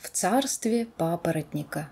царстве папоротника.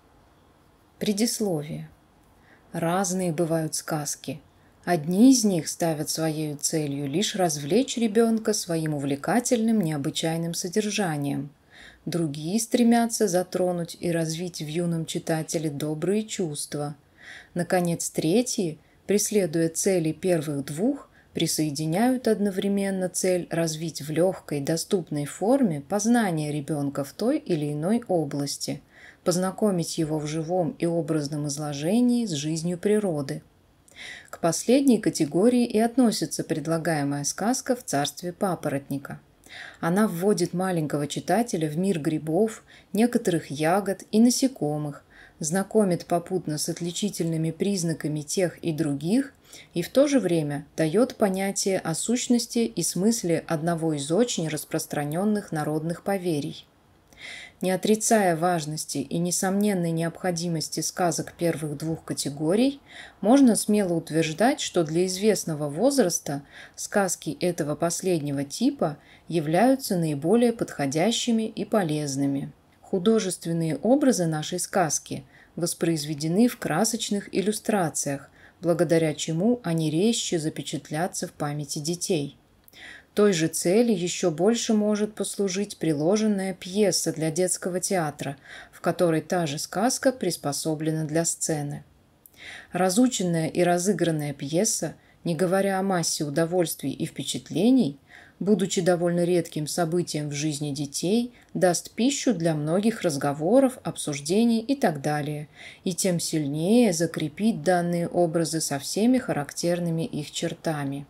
Предисловие. Разные бывают сказки. Одни из них ставят своей целью лишь развлечь ребенка своим увлекательным, необычайным содержанием. Другие стремятся затронуть и развить в юном читателе добрые чувства. Наконец, третьи, преследуя цели первых двух, присоединяют одновременно цель развить в легкой, доступной форме познание ребенка в той или иной области, познакомить его в живом и образном изложении с жизнью природы. К последней категории и относится предлагаемая сказка «В царстве папоротника». Она вводит маленького читателя в мир грибов, некоторых ягод и насекомых, знакомит попутно с отличительными признаками тех и других и в то же время дает понятие о сущности и смысле одного из очень распространенных народных поверий. Не отрицая важности и несомненной необходимости сказок первых двух категорий, можно смело утверждать, что для известного возраста сказки этого последнего типа являются наиболее подходящими и полезными. Художественные образы нашей сказки воспроизведены в красочных иллюстрациях, благодаря чему они резче запечатлятся в памяти детей. Той же цели еще больше может послужить приложенная пьеса для детского театра, в которой та же сказка приспособлена для сцены. Разученная и разыгранная пьеса, не говоря о массе удовольствий и впечатлений, будучи довольно редким событием в жизни детей, даст пищу для многих разговоров, обсуждений и так далее, и тем сильнее закрепит данные образы со всеми характерными их чертами.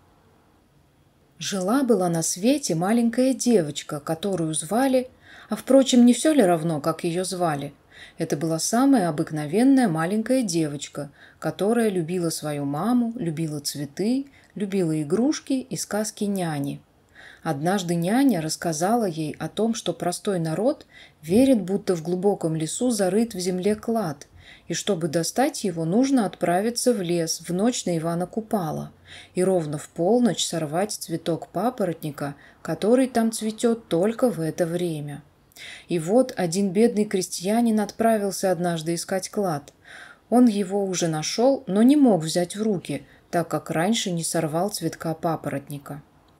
Жила-была на свете маленькая девочка, которую звали, а впрочем, не все ли равно, как ее звали? Это была самая обыкновенная маленькая девочка, которая любила свою маму, любила цветы, любила игрушки и сказки няни. Однажды няня рассказала ей о том, что простой народ верит, будто в глубоком лесу зарыт в земле клад, и чтобы достать его, нужно отправиться в лес в ночь на Ивана Купала и ровно в полночь сорвать цветок папоротника, который там цветет только в это время. И вот один бедный крестьянин отправился однажды искать клад. Он его уже нашел, но не мог взять в руки, так как раньше не сорвал цветка папоротника.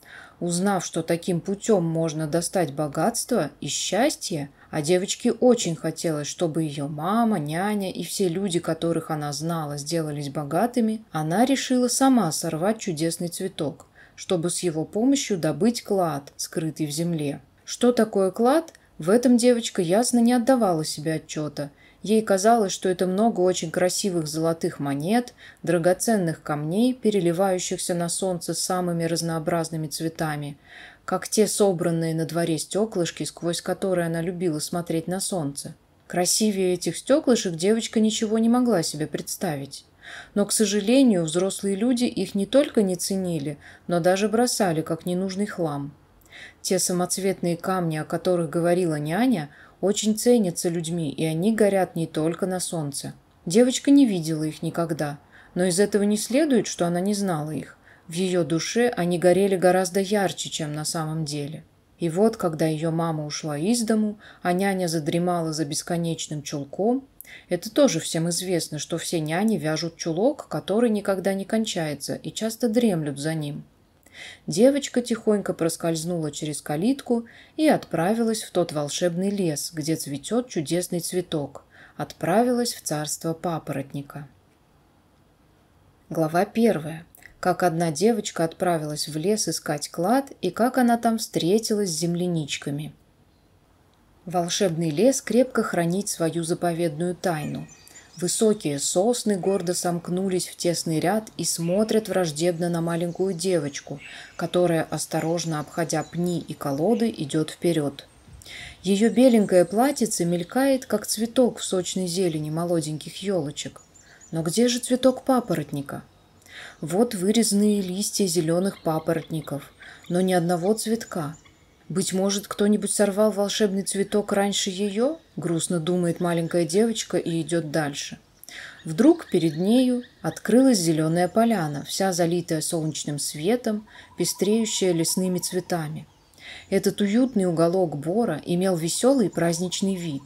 Узнав, что таким путем можно достать богатство и счастье, а девочке очень хотелось, чтобы ее мама, няня и все люди, которых она знала, сделались богатыми, она решила сама сорвать чудесный цветок, чтобы с его помощью добыть клад, скрытый в земле. Что такое клад? В этом девочка ясно не отдавала себе отчета. Ей казалось, что это много очень красивых золотых монет, драгоценных камней, переливающихся на солнце самыми разнообразными цветами, как те собранные на дворе стеклышки, сквозь которые она любила смотреть на солнце. Красивее этих стеклышек девочка ничего не могла себе представить. Но, к сожалению, взрослые люди их не только не ценили, но даже бросали как ненужный хлам. Те самоцветные камни, о которых говорила няня, очень ценятся людьми, и они горят не только на солнце. Девочка не видела их никогда, но из этого не следует, что она не знала их. В ее душе они горели гораздо ярче, чем на самом деле. И вот, когда ее мама ушла из дому, а няня задремала за бесконечным чулком, это тоже всем известно, что все няни вяжут чулок, который никогда не кончается, и часто дремлют за ним. Девочка тихонько проскользнула через калитку и отправилась в тот волшебный лес, где цветет чудесный цветок. Отправилась в царство папоротника. Глава 1. Как одна девочка отправилась в лес искать клад и как она там встретилась с земляничками. Волшебный лес крепко хранит свою заповедную тайну. Высокие сосны гордо сомкнулись в тесный ряд и смотрят враждебно на маленькую девочку, которая, осторожно обходя пни и колоды, идет вперед. Ее беленькое платьице мелькает, как цветок в сочной зелени молоденьких елочек. Но где же цветок папоротника? Вот вырезанные листья зеленых папоротников, но ни одного цветка. «Быть может, кто-нибудь сорвал волшебный цветок раньше ее?» – грустно думает маленькая девочка и идет дальше. Вдруг перед нею открылась зеленая поляна, вся залитая солнечным светом, пестреющая лесными цветами. Этот уютный уголок бора имел веселый праздничный вид.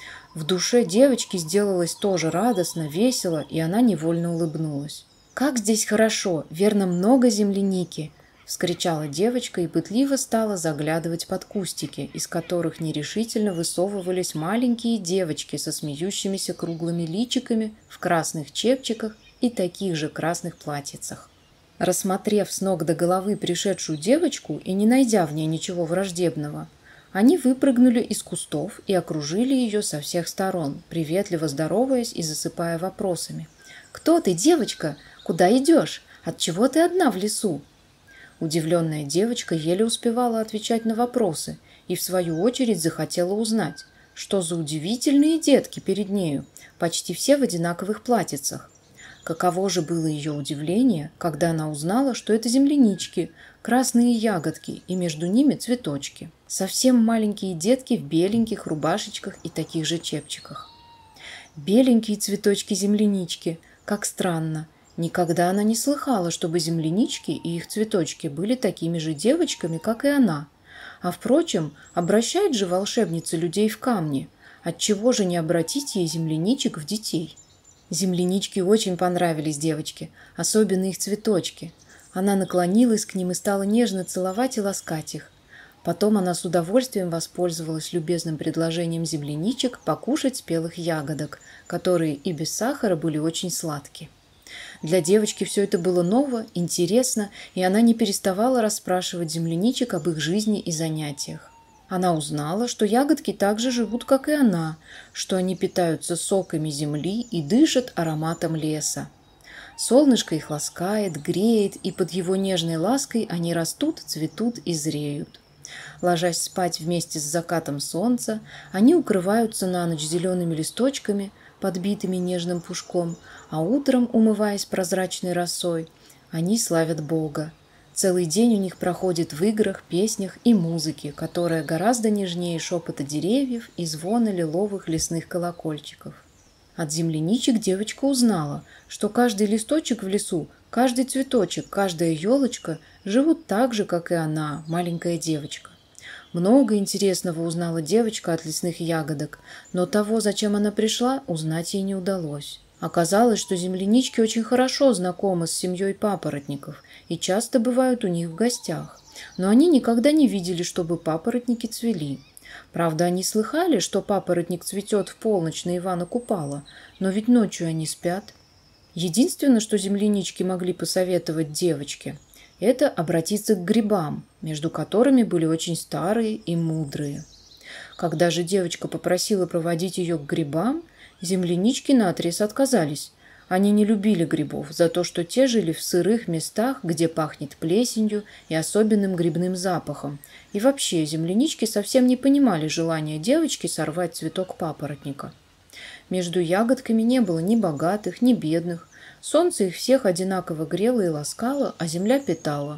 В душе девочки сделалось тоже радостно, весело, и она невольно улыбнулась. «Как здесь хорошо! Верно, много земляники!» – вскричала девочка и пытливо стала заглядывать под кустики, из которых нерешительно высовывались маленькие девочки со смеющимися круглыми личиками в красных чепчиках и таких же красных платьицах. Рассмотрев с ног до головы пришедшую девочку и не найдя в ней ничего враждебного, они выпрыгнули из кустов и окружили ее со всех сторон, приветливо здороваясь и засыпая вопросами. «Кто ты, девочка? Куда идешь? Отчего ты одна в лесу?» Удивленная девочка еле успевала отвечать на вопросы и, в свою очередь, захотела узнать, что за удивительные детки перед нею, почти все в одинаковых платьицах. Каково же было ее удивление, когда она узнала, что это землянички, красные ягодки и между ними цветочки. Совсем маленькие детки в беленьких рубашечках и таких же чепчиках. Беленькие цветочки-землянички, как странно. Никогда она не слыхала, чтобы землянички и их цветочки были такими же девочками, как и она. А впрочем, обращает же волшебница людей в камни. Отчего же не обратить ей земляничек в детей? Землянички очень понравились девочке, особенно их цветочки. Она наклонилась к ним и стала нежно целовать и ласкать их. Потом она с удовольствием воспользовалась любезным предложением земляничек покушать спелых ягодок, которые и без сахара были очень сладкие. Для девочки все это было ново, интересно, и она не переставала расспрашивать земляничек об их жизни и занятиях. Она узнала, что ягодки так же живут, как и она, что они питаются соками земли и дышат ароматом леса. Солнышко их ласкает, греет, и под его нежной лаской они растут, цветут и зреют. Ложась спать вместе с закатом солнца, они укрываются на ночь зелеными листочками, подбитыми нежным пушком, а утром, умываясь прозрачной росой, они славят Бога. Целый день у них проходит в играх, песнях и музыке, которая гораздо нежнее шепота деревьев и звона лиловых лесных колокольчиков. От земляничек девочка узнала, что каждый листочек в лесу, каждый цветочек, каждая елочка живут так же, как и она, маленькая девочка. Много интересного узнала девочка от лесных ягодок, но того, зачем она пришла, узнать ей не удалось. Оказалось, что землянички очень хорошо знакомы с семьей папоротников и часто бывают у них в гостях, но они никогда не видели, чтобы папоротники цвели. Правда, они слыхали, что папоротник цветет в полночь на Ивана Купала, но ведь ночью они спят. Единственное, что землянички могли посоветовать девочке, это обратиться к грибам, между которыми были очень старые и мудрые. Когда же девочка попросила проводить ее к грибам, землянички наотрез отказались. Они не любили грибов за то, что те жили в сырых местах, где пахнет плесенью и особенным грибным запахом. И вообще землянички совсем не понимали желания девочки сорвать цветок папоротника. Между ягодками не было ни богатых, ни бедных. Солнце их всех одинаково грело и ласкало, а земля питала.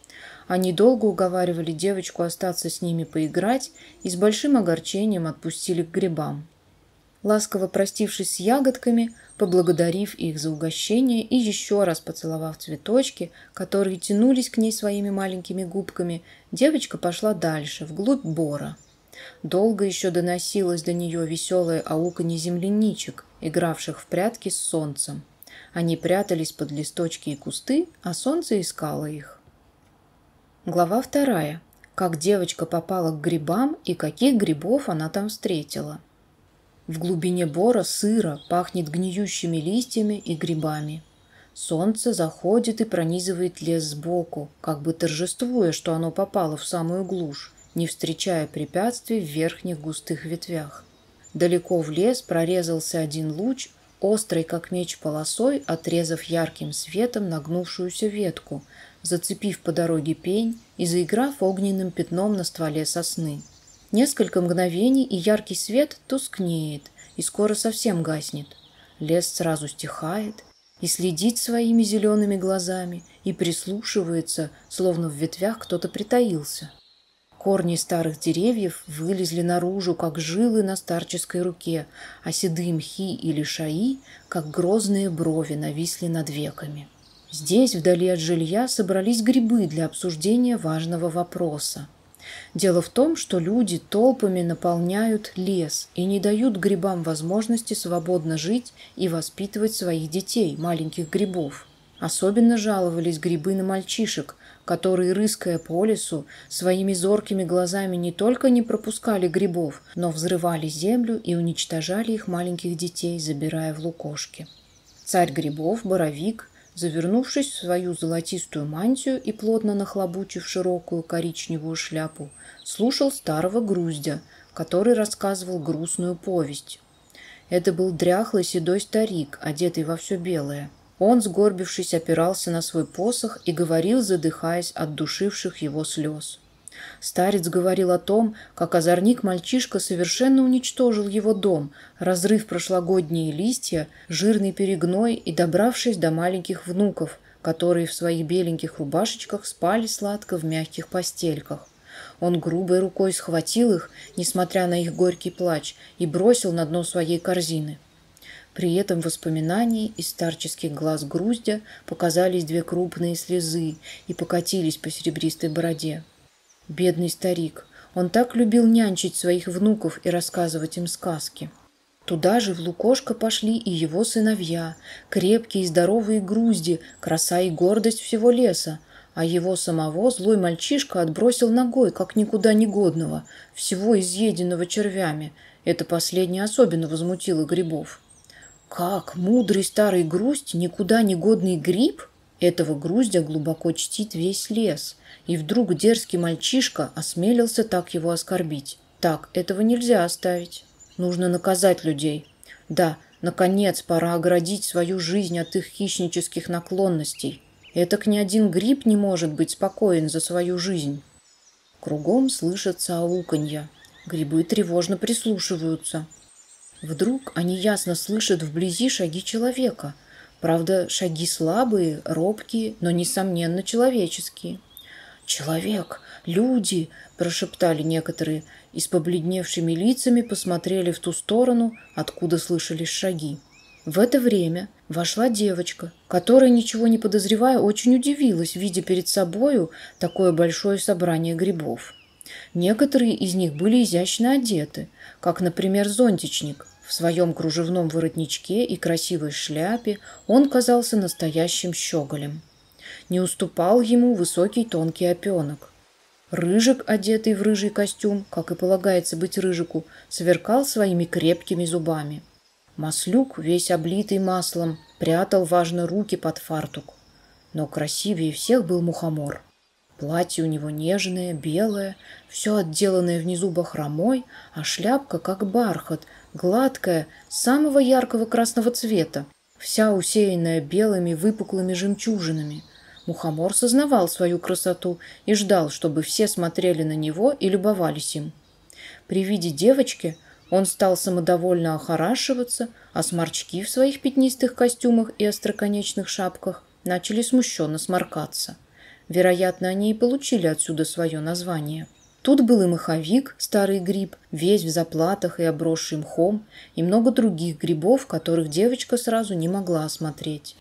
Они долго уговаривали девочку остаться с ними поиграть и с большим огорчением отпустили к грибам. Ласково простившись с ягодками, поблагодарив их за угощение и еще раз поцеловав цветочки, которые тянулись к ней своими маленькими губками, девочка пошла дальше, вглубь бора. Долго еще доносилось до нее веселое ауканье земляничек, игравших в прятки с солнцем. Они прятались под листочки и кусты, а солнце искало их. Глава 2. Как девочка попала к грибам и каких грибов она там встретила. В глубине бора сыро, пахнет гниющими листьями и грибами. Солнце заходит и пронизывает лес сбоку, как бы торжествуя, что оно попало в самую глушь, не встречая препятствий в верхних густых ветвях. Далеко в лес прорезался один луч, острой как меч полосой, отрезав ярким светом нагнувшуюся ветку, зацепив по дороге пень и заиграв огненным пятном на стволе сосны. Несколько мгновений, и яркий свет тускнеет, и скоро совсем гаснет. Лес сразу стихает и следит своими зелеными глазами и прислушивается, словно в ветвях кто-то притаился. Корни старых деревьев вылезли наружу, как жилы на старческой руке, а седые мхи и лишаи, как грозные брови, нависли над веками. Здесь, вдали от жилья, собрались грибы для обсуждения важного вопроса. Дело в том, что люди толпами наполняют лес и не дают грибам возможности свободно жить и воспитывать своих детей, маленьких грибов. Особенно жаловались грибы на мальчишек, которые, рыская по лесу, своими зоркими глазами не только не пропускали грибов, но взрывали землю и уничтожали их маленьких детей, забирая в лукошки. Царь грибов, Боровик, завернувшись в свою золотистую мантию и плотно нахлобучив широкую коричневую шляпу, слушал старого груздя, который рассказывал грустную повесть. Это был дряхлый седой старик, одетый во все белое. Он, сгорбившись, опирался на свой посох и говорил, задыхаясь от душивших его слез. Старец говорил о том, как озорник-мальчишка совершенно уничтожил его дом, разрыв прошлогодние листья, жирный перегной и добравшись до маленьких внуков, которые в своих беленьких рубашечках спали сладко в мягких постельках. Он грубой рукой схватил их, несмотря на их горький плач, и бросил на дно своей корзины. При этом воспоминании из старческих глаз груздя показались две крупные слезы и покатились по серебристой бороде. Бедный старик, он так любил нянчить своих внуков и рассказывать им сказки. Туда же в лукошко пошли и его сыновья, крепкие и здоровые грузди, краса и гордость всего леса, а его самого злой мальчишка отбросил ногой, как никуда негодного, всего изъеденного червями. Это последнее особенно возмутило грибов. Как мудрый старый груздь, никуда не годный гриб? Этого груздя глубоко чтит весь лес. И вдруг дерзкий мальчишка осмелился так его оскорбить. Так, этого нельзя оставить. Нужно наказать людей. Да, наконец, пора оградить свою жизнь от их хищнических наклонностей. Этак ни один гриб не может быть спокоен за свою жизнь. Кругом слышатся ауканья. Грибы тревожно прислушиваются. Вдруг они ясно слышат вблизи шаги человека. Правда, шаги слабые, робкие, но, несомненно, человеческие. «Человек! Люди!» – прошептали некоторые и с побледневшими лицами посмотрели в ту сторону, откуда слышались шаги. В это время вошла девочка, которая, ничего не подозревая, очень удивилась, видя перед собою такое большое собрание грибов. Некоторые из них были изящно одеты, как, например, зонтичник. В своем кружевном воротничке и красивой шляпе он казался настоящим щеголем. Не уступал ему высокий тонкий опенок. Рыжик, одетый в рыжий костюм, как и полагается быть рыжику, сверкал своими крепкими зубами. Маслюк, весь облитый маслом, прятал важно руки под фартук. Но красивее всех был мухомор. Платье у него нежное, белое, все отделанное внизу бахромой, а шляпка, как бархат, гладкая, самого яркого красного цвета, вся усеянная белыми выпуклыми жемчужинами. Мухомор сознавал свою красоту и ждал, чтобы все смотрели на него и любовались им. При виде девочки он стал самодовольно охорашиваться, а сморчки в своих пятнистых костюмах и остроконечных шапках начали смущенно сморкаться. Вероятно, они и получили отсюда свое название. Тут был и моховик, старый гриб, весь в заплатах и обросший мхом, и много других грибов, которых девочка сразу не могла осмотреть.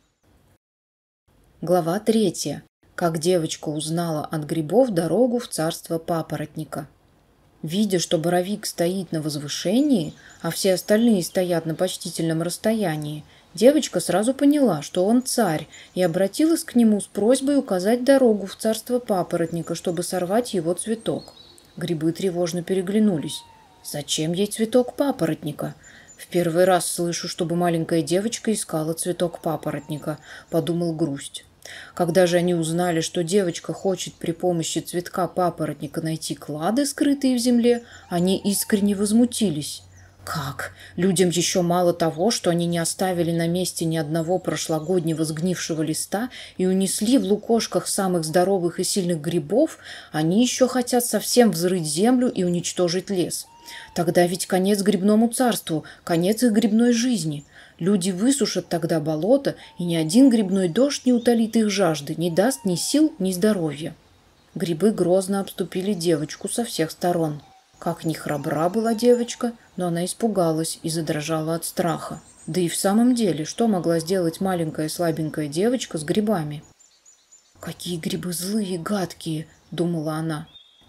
Глава 3. Как девочка узнала от грибов дорогу в царство папоротника. Видя, что Боровик стоит на возвышении, а все остальные стоят на почтительном расстоянии, девочка сразу поняла, что он царь, и обратилась к нему с просьбой указать дорогу в царство папоротника, чтобы сорвать его цветок. Грибы тревожно переглянулись. Зачем ей цветок папоротника? В первый раз слышу, чтобы маленькая девочка искала цветок папоротника, подумал грусть. Когда же они узнали, что девочка хочет при помощи цветка папоротника найти клады, скрытые в земле, они искренне возмутились. Как? Людям еще мало того, что они не оставили на месте ни одного прошлогоднего сгнившего листа и унесли в лукошках самых здоровых и сильных грибов, они еще хотят совсем взрыть землю и уничтожить лес. Тогда ведь конец грибному царству, конец их грибной жизни. Люди высушат тогда болото, и ни один грибной дождь не утолит их жажды, не даст ни сил, ни здоровья. Грибы грозно обступили девочку со всех сторон. Как ни храбра была девочка, но она испугалась и задрожала от страха. Да и в самом деле, что могла сделать маленькая слабенькая девочка с грибами? «Какие грибы злые и гадкие!» – думала она.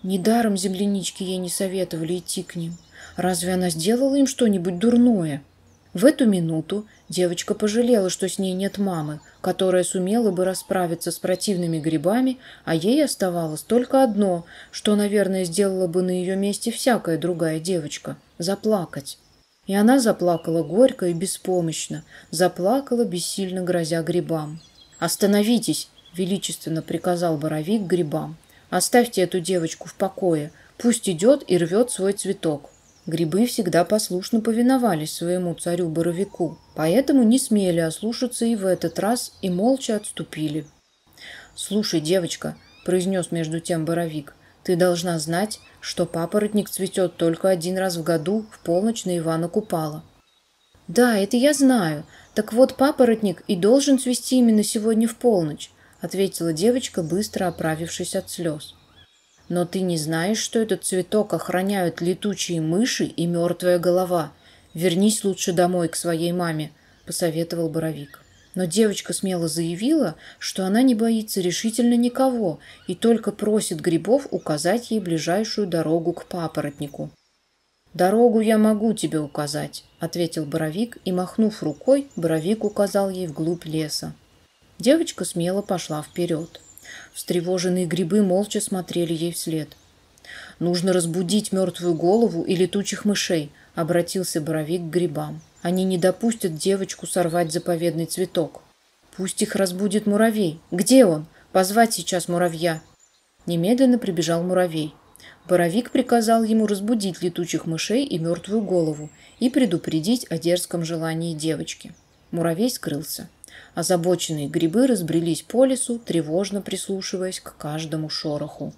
Недаром землянички ей не советовали идти к ним. Разве она сделала им что-нибудь дурное? В эту минуту девочка пожалела, что с ней нет мамы, которая сумела бы расправиться с противными грибами, а ей оставалось только одно, что, наверное, сделала бы на ее месте всякая другая девочка – заплакать. И она заплакала горько и беспомощно, заплакала, бессильно грозя грибам. «Остановитесь!» – величественно приказал Боровик грибам. «Оставьте эту девочку в покое, пусть идет и рвет свой цветок». Грибы всегда послушно повиновались своему царю-боровику, поэтому не смели ослушаться и в этот раз, и молча отступили. «Слушай, девочка», – произнес между тем Боровик, – «ты должна знать, что папоротник цветет только один раз в году в полночь на Ивана Купала». «Да, это я знаю. Так вот, папоротник и должен цвести именно сегодня в полночь», – ответила девочка, быстро оправившись от слез. «Но ты не знаешь, что этот цветок охраняют летучие мыши и мертвая голова. Вернись лучше домой к своей маме», – посоветовал Боровик. Но девочка смело заявила, что она не боится решительно никого и только просит грибов указать ей ближайшую дорогу к папоротнику. «Дорогу я могу тебе указать», – ответил Боровик, и, махнув рукой, Боровик указал ей вглубь леса. Девочка смело пошла вперед. Встревоженные грибы молча смотрели ей вслед. «Нужно разбудить мертвую голову и летучих мышей», — обратился Боровик к грибам. «Они не допустят девочку сорвать заповедный цветок. Пусть их разбудит муравей. Где он? Позвать сейчас муравья». Немедленно прибежал муравей. Боровик приказал ему разбудить летучих мышей и мертвую голову и предупредить о дерзком желании девочки. Муравей скрылся. Озабоченные грибы разбрелись по лесу, тревожно прислушиваясь к каждому шороху.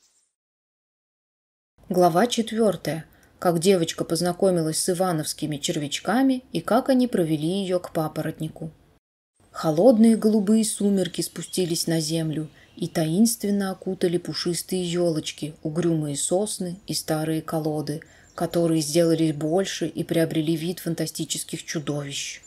Глава 4. Как девочка познакомилась с ивановскими червячками и как они провели ее к папоротнику. Холодные голубые сумерки спустились на землю и таинственно окутали пушистые елочки, угрюмые сосны и старые колоды, которые сделались больше и приобрели вид фантастических чудовищ.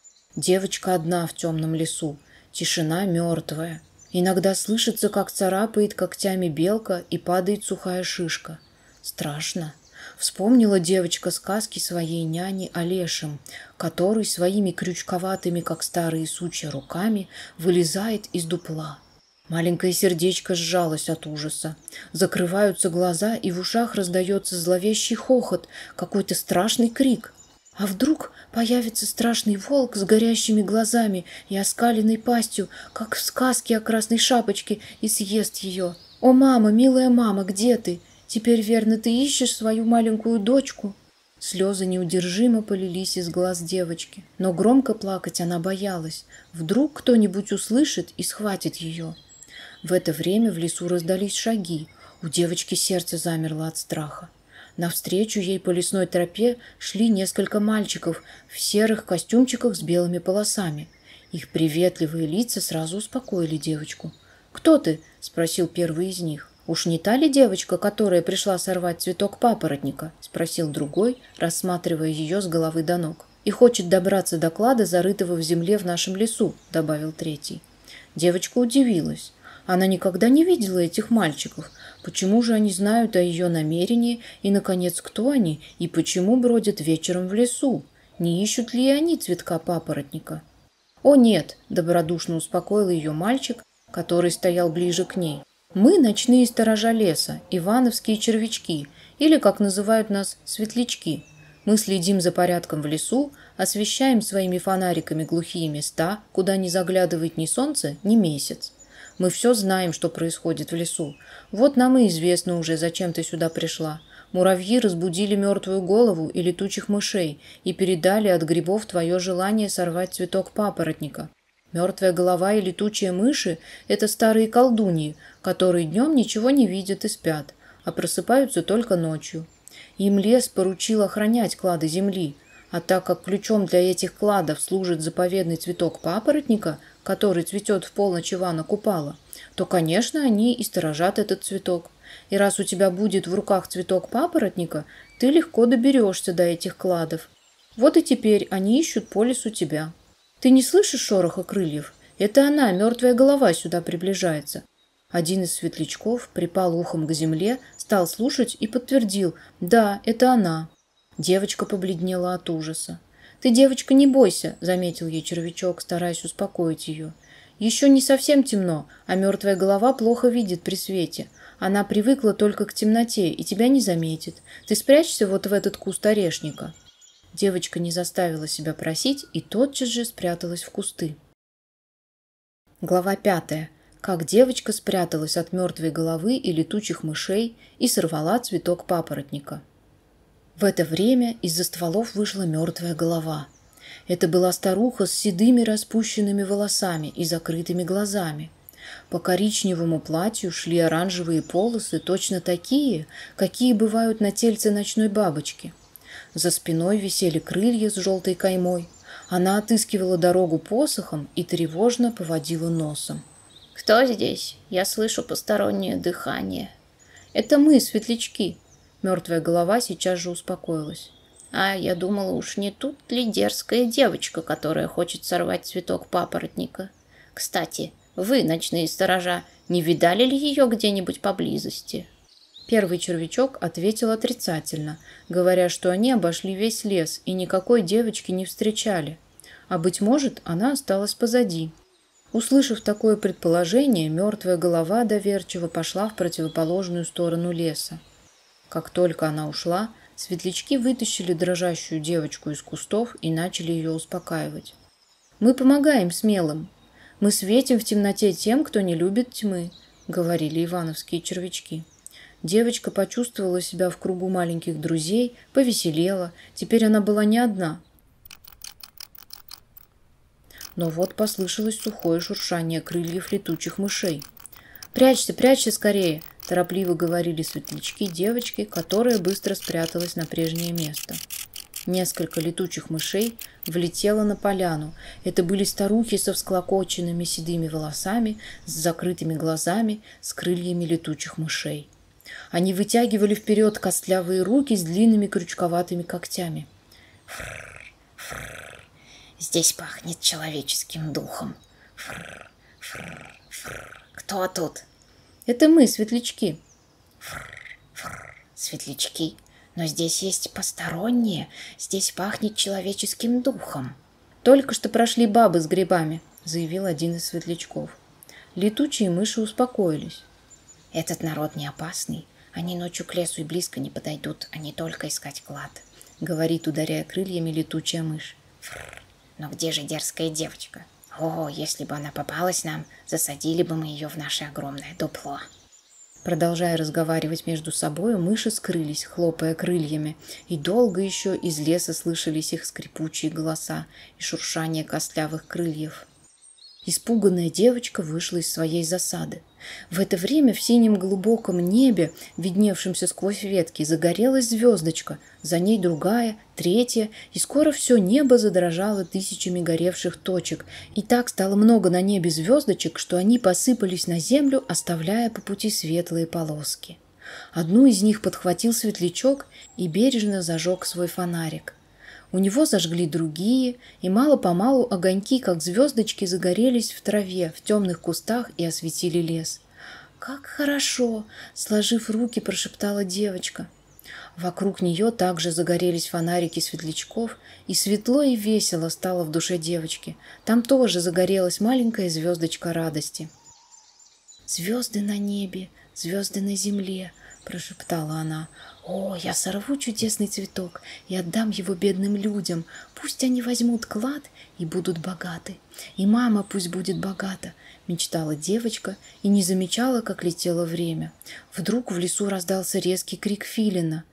Девочка одна в темном лесу, тишина мертвая. Иногда слышится, как царапает когтями белка и падает сухая шишка. Страшно. Вспомнила девочка сказки своей няни о лешем, который своими крючковатыми, как старые сучья, руками вылезает из дупла. Маленькое сердечко сжалось от ужаса. Закрываются глаза, и в ушах раздается зловещий хохот, какой-то страшный крик. А вдруг появится страшный волк с горящими глазами и оскаленной пастью, как в сказке о красной шапочке, и съест ее. «О, мама, милая мама, где ты? Теперь, верно, ты ищешь свою маленькую дочку?» Слезы неудержимо полились из глаз девочки, но громко плакать она боялась. Вдруг кто-нибудь услышит и схватит ее. В это время в лесу раздались шаги. У девочки сердце замерло от страха. Навстречу ей по лесной тропе шли несколько мальчиков в серых костюмчиках с белыми полосами. Их приветливые лица сразу успокоили девочку. «Кто ты?» – спросил первый из них. «Уж не та ли девочка, которая пришла сорвать цветок папоротника?» – спросил другой, рассматривая ее с головы до ног. «И хочет добраться до клада, зарытого в земле в нашем лесу», – добавил третий. Девочка удивилась. Она никогда не видела этих мальчиков. Почему же они знают о ее намерении, и, наконец, кто они, и почему бродят вечером в лесу? Не ищут ли они цветка папоротника? «О, нет!» – добродушно успокоил ее мальчик, который стоял ближе к ней. «Мы ночные сторожа леса, ивановские червячки, или, как называют нас, светлячки. Мы следим за порядком в лесу, освещаем своими фонариками глухие места, куда не заглядывает ни солнце, ни месяц. Мы все знаем, что происходит в лесу. Вот нам и известно уже, зачем ты сюда пришла. Муравьи разбудили мертвую голову и летучих мышей и передали от грибов твое желание сорвать цветок папоротника. Мертвая голова и летучие мыши – это старые колдуньи, которые днем ничего не видят и спят, а просыпаются только ночью. Им лес поручил охранять клады земли, а так как ключом для этих кладов служит заповедный цветок папоротника, который цветет в полночь Ивана Купала, то, конечно, они и сторожат этот цветок. И раз у тебя будет в руках цветок папоротника, ты легко доберешься до этих кладов. Вот и теперь они ищут по лесу тебя. Ты не слышишь шороха крыльев? Это она, мертвая голова, сюда приближается. Один из светлячков припал ухом к земле, стал слушать и подтвердил: «Да, это она». Девочка побледнела от ужаса. «Ты, девочка, не бойся», — заметил ей червячок, стараясь успокоить ее. «Еще не совсем темно, а мертвая голова плохо видит при свете. Она привыкла только к темноте и тебя не заметит. Ты спрячься вот в этот куст орешника». Девочка не заставила себя просить и тотчас же спряталась в кусты. Глава 5. Как девочка спряталась от мертвой головы и летучих мышей и сорвала цветок папоротника. В это время из-за стволов вышла мертвая голова. Это была старуха с седыми распущенными волосами и закрытыми глазами. По коричневому платью шли оранжевые полосы, точно такие, какие бывают на тельце ночной бабочки. За спиной висели крылья с желтой каймой. Она отыскивала дорогу посохом и тревожно поводила носом. «Кто здесь? Я слышу постороннее дыхание». «Это мы, светлячки». Мертвая голова сейчас же успокоилась. «А я думала, уж не тут ли дерзкая девочка, которая хочет сорвать цветок папоротника? Кстати, вы, ночные сторожа, не видали ли ее где-нибудь поблизости?» Первый червячок ответил отрицательно, говоря, что они обошли весь лес и никакой девочки не встречали. А, быть может, она осталась позади. Услышав такое предположение, мертвая голова доверчиво пошла в противоположную сторону леса. Как только она ушла, светлячки вытащили дрожащую девочку из кустов и начали ее успокаивать. «Мы помогаем смелым. Мы светим в темноте тем, кто не любит тьмы», — говорили ивановские червячки. Девочка почувствовала себя в кругу маленьких друзей, повеселела. Теперь она была не одна. Но вот послышалось сухое шуршание крыльев летучих мышей. «Прячься, прячься скорее!» – торопливо говорили светлячки девочки, которая быстро спряталась на прежнее место. Несколько летучих мышей влетело на поляну. Это были старухи со всклокоченными седыми волосами, с закрытыми глазами, с крыльями летучих мышей. Они вытягивали вперед костлявые руки с длинными крючковатыми когтями. «Фррр, фррр, здесь пахнет человеческим духом. Фррр, фррр, фррр. Кто тут?» «Это мы, светлячки». «Фррр, фррр, светлячки. Но здесь есть посторонние. Здесь пахнет человеческим духом». «Только что прошли бабы с грибами», — заявил один из светлячков. Летучие мыши успокоились. «Этот народ не опасный. Они ночью к лесу и близко не подойдут, а не только искать клад», — говорит, ударяя крыльями, летучая мышь. «Фррр, но где же дерзкая девочка? О, если бы она попалась нам, засадили бы мы ее в наше огромное дупло». Продолжая разговаривать между собой, мыши скрылись, хлопая крыльями, и долго еще из леса слышались их скрипучие голоса и шуршание костлявых крыльев. Испуганная девочка вышла из своей засады. В это время в синем глубоком небе, видневшемся сквозь ветки, загорелась звездочка, за ней другая, третья, и скоро все небо задрожало тысячами горевших точек, и так стало много на небе звездочек, что они посыпались на землю, оставляя по пути светлые полоски. Одну из них подхватил светлячок и бережно зажег свой фонарик. У него зажгли другие, и мало-помалу огоньки, как звездочки, загорелись в траве, в темных кустах и осветили лес. «Как хорошо!» — сложив руки, прошептала девочка. Вокруг нее также загорелись фонарики светлячков, и светло и весело стало в душе девочки. Там тоже загорелась маленькая звездочка радости. «Звезды на небе, звезды на земле!» — прошептала она. «О, я сорву чудесный цветок и отдам его бедным людям. Пусть они возьмут клад и будут богаты. И мама пусть будет богата», — мечтала девочка и не замечала, как летело время. Вдруг в лесу раздался резкий крик филина.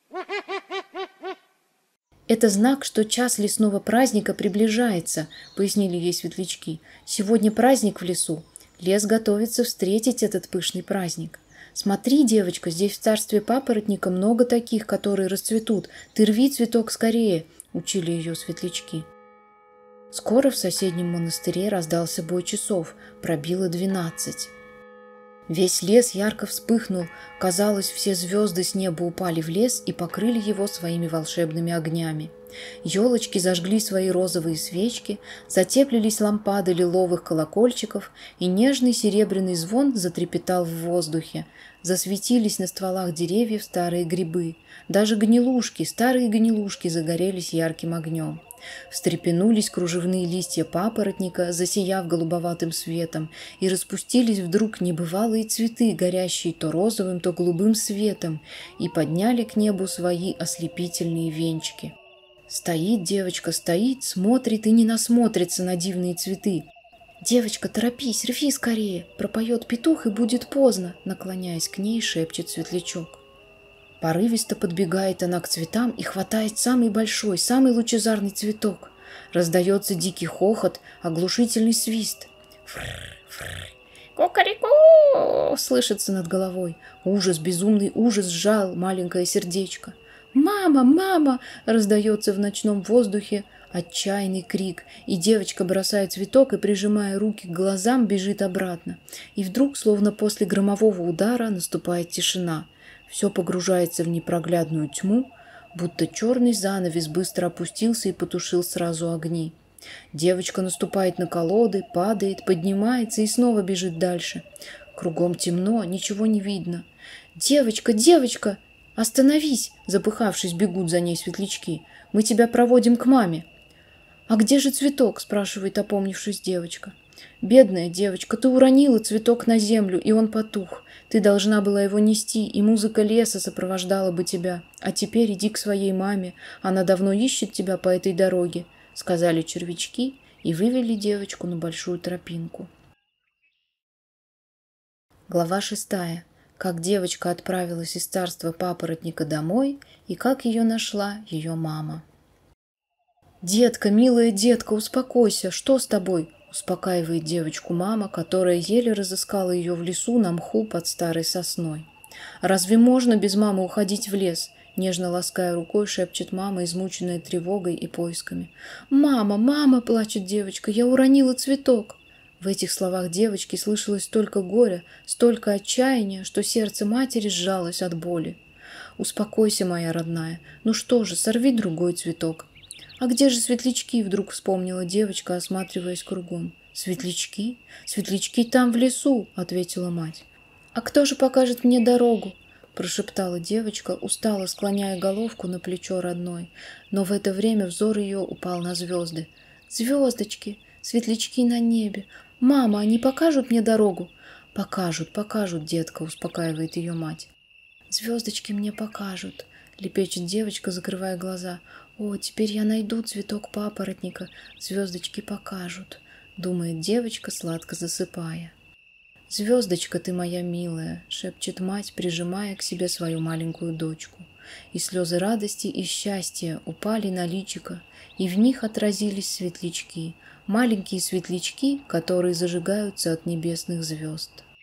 «Это знак, что час лесного праздника приближается», — пояснили ей светлячки. «Сегодня праздник в лесу. Лес готовится встретить этот пышный праздник. Смотри, девочка, здесь в царстве папоротника много таких, которые расцветут. Ты рви цветок скорее», — учили ее светлячки. Скоро в соседнем монастыре раздался бой часов, пробило 12. Весь лес ярко вспыхнул. Казалось, все звезды с неба упали в лес и покрыли его своими волшебными огнями. Елочки зажгли свои розовые свечки, затеплились лампады лиловых колокольчиков, и нежный серебряный звон затрепетал в воздухе. Засветились на стволах деревьев старые грибы. Даже гнилушки, старые гнилушки загорелись ярким огнем. Встрепенулись кружевные листья папоротника, засияв голубоватым светом, и распустились вдруг небывалые цветы, горящие то розовым, то голубым светом, и подняли к небу свои ослепительные венчики. Стоит девочка, стоит, смотрит и не насмотрится на дивные цветы. «Девочка, торопись, рви скорее, пропоет петух и будет поздно», наклоняясь к ней, шепчет светлячок. Порывисто подбегает она к цветам и хватает самый большой, самый лучезарный цветок. Раздается дикий хохот, оглушительный свист. «Кукареку!» слышится над головой. Ужас, безумный ужас сжал маленькое сердечко. «Мама! Мама!» раздается в ночном воздухе отчаянный крик, и девочка бросает цветок и, прижимая руки к глазам, бежит обратно. И вдруг, словно после громового удара, наступает тишина. Все погружается в непроглядную тьму, будто черный занавес быстро опустился и потушил сразу огни. Девочка наступает на колоды, падает, поднимается и снова бежит дальше. Кругом темно, ничего не видно. «Девочка, девочка! Остановись!» Запыхавшись, бегут за ней светлячки. «Мы тебя проводим к маме!» «А где же цветок?» спрашивает, опомнившись, девочка. «Бедная девочка, ты уронила цветок на землю, и он потух. Ты должна была его нести, и музыка леса сопровождала бы тебя. А теперь иди к своей маме, она давно ищет тебя по этой дороге», сказали червячки и вывели девочку на большую тропинку. Глава 6. Как девочка отправилась из царства папоротника домой и как ее нашла ее мама. «Детка, милая детка, успокойся, что с тобой?» успокаивает девочку мама, которая еле разыскала ее в лесу на мху под старой сосной. «Разве можно без мамы уходить в лес?» Нежно лаская рукой, шепчет мама, измученная тревогой и поисками. «Мама, мама!» – плачет девочка. «Я уронила цветок!» В этих словах девочки слышалось столько горя, столько отчаяния, что сердце матери сжалось от боли. «Успокойся, моя родная. Ну что же, сорви другой цветок». «А где же светлячки?» – вдруг вспомнила девочка, осматриваясь кругом. «Светлячки? Светлячки там, в лесу!» – ответила мать. «А кто же покажет мне дорогу?» – прошептала девочка, устало склоняя головку на плечо родной. Но в это время взор ее упал на звезды. «Звездочки! Светлячки на небе! Мама, они покажут мне дорогу?» «Покажут, покажут, детка!» – успокаивает ее мать. «Звездочки мне покажут!» – лепечет девочка, закрывая глаза. «О, теперь я найду цветок папоротника, звездочки покажут», — думает девочка, сладко засыпая. «Звездочка ты моя милая», — шепчет мать, прижимая к себе свою маленькую дочку. И слезы радости и счастья упали на личико, и в них отразились светлячки, маленькие светлячки, которые зажигаются от небесных звезд.